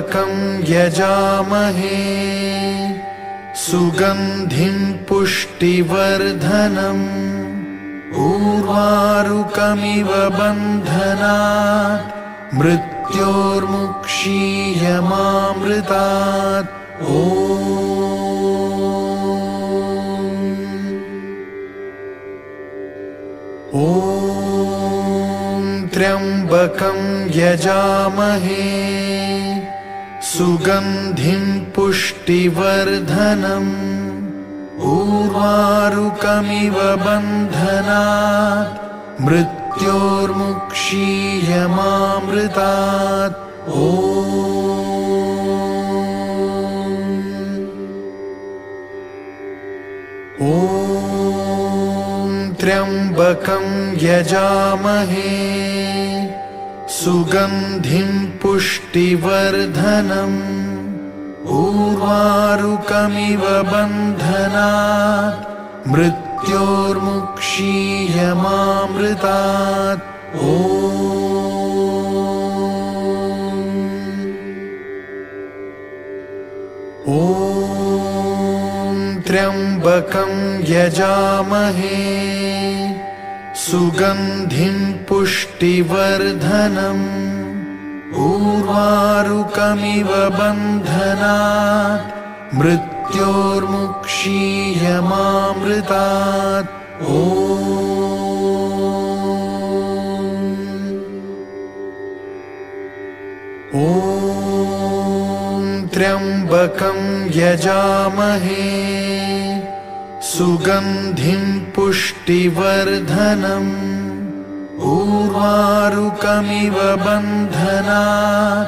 त्र्यम्बकं यजामहे सुगन्धिं पुष्टिवर्धनम् उर्वारुकमिव बन्धनात् मृत्योर्मुक्षीयमामृतात्। ॐ त्र्यम्बकं यजामहे सुगन्धिं पुष्टिवर्धनम् उर्वारुकमिव बन्धनात् मृत्योर्मुक्षीयमामृतात्। ॐ त्र्यम्बकं यजामहे सुगन्धिं पुष्टिवर्धनम् उर्वारुकमिव बन्धनात् मृत्योर्मुक्षीयमामृतात्। ॐ त्र्यम्बकं यजामहे सुगन्धिं पुष्टिवर्धनम् उर्वारुकमिव बन्धनात् मृत्योर्मुक्षीयमामृतात्। ॐ त्र्यम्बकं यजामहे सुगन्धिं पुष्टिवर्धनम् उर्वारुकमिव बन्धनात्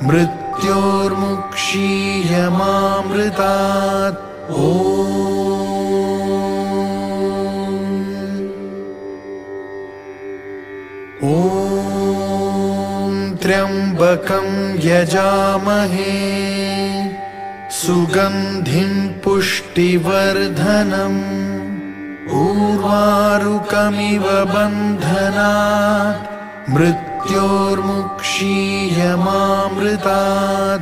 मृत्योर्मुक्षीयमामृतात्। ॐ त्र्यम्बकं यजामहे सुगन्धिं पुष्टिवर्धनम् उर्वारुकमिव बन्धनात् मृत्योर्मुक्षीयमामृतात्।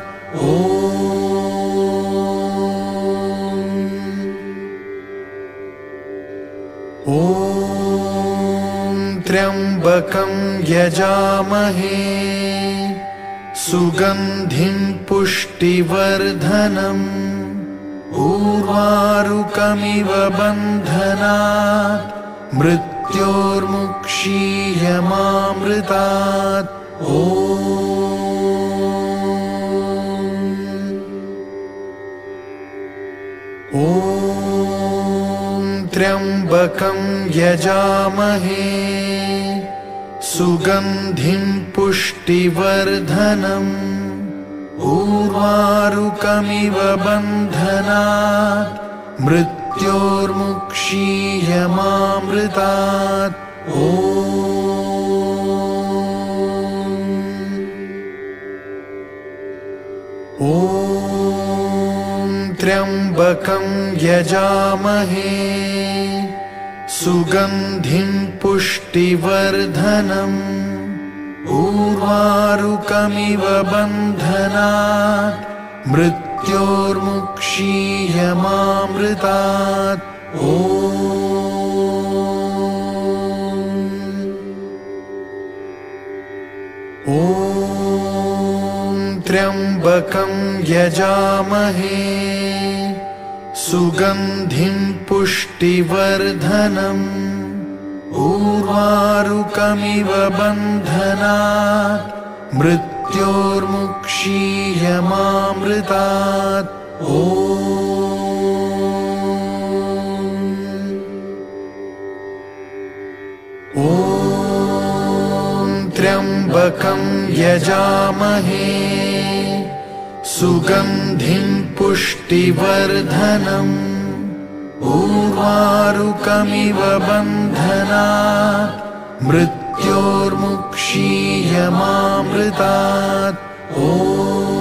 ॐ त्र्यम्बकं यजामहे सुगन्धिं पुष्टिवर्धनम् उर्वारुकमिव बन्धनात् मृत्योर्मुक्षीयमामृतात्। ॐ त्र्यम्बकं यजामहे सुगन्धिं पुष्टिवर्धनम् उर्वारुकमिव बन्धनात् मृत्योर्मुक्षीयमामृतात्। ॐ त्र्यम्बकं यजामहे सुगन्धिं पुष्टिवर्धनम् उर्वारुकमिव बन्धनात् मृत्योर्मुक्षीयमामृतात्। ॐ त्र्यम्बकं यजामहे सुगन्धिं पुष्टिवर्धनम् उर्वारुकमिव बन्धनात् मृत्योर्मुक्षीयमामृतात्। ॐ त्र्यम्बकं यजामहे सुगन्धिं पुष्टिवर्धनम् उर्वारुकमिव बन्धनात् मृत्योर्मुक्षीयमामृतात्।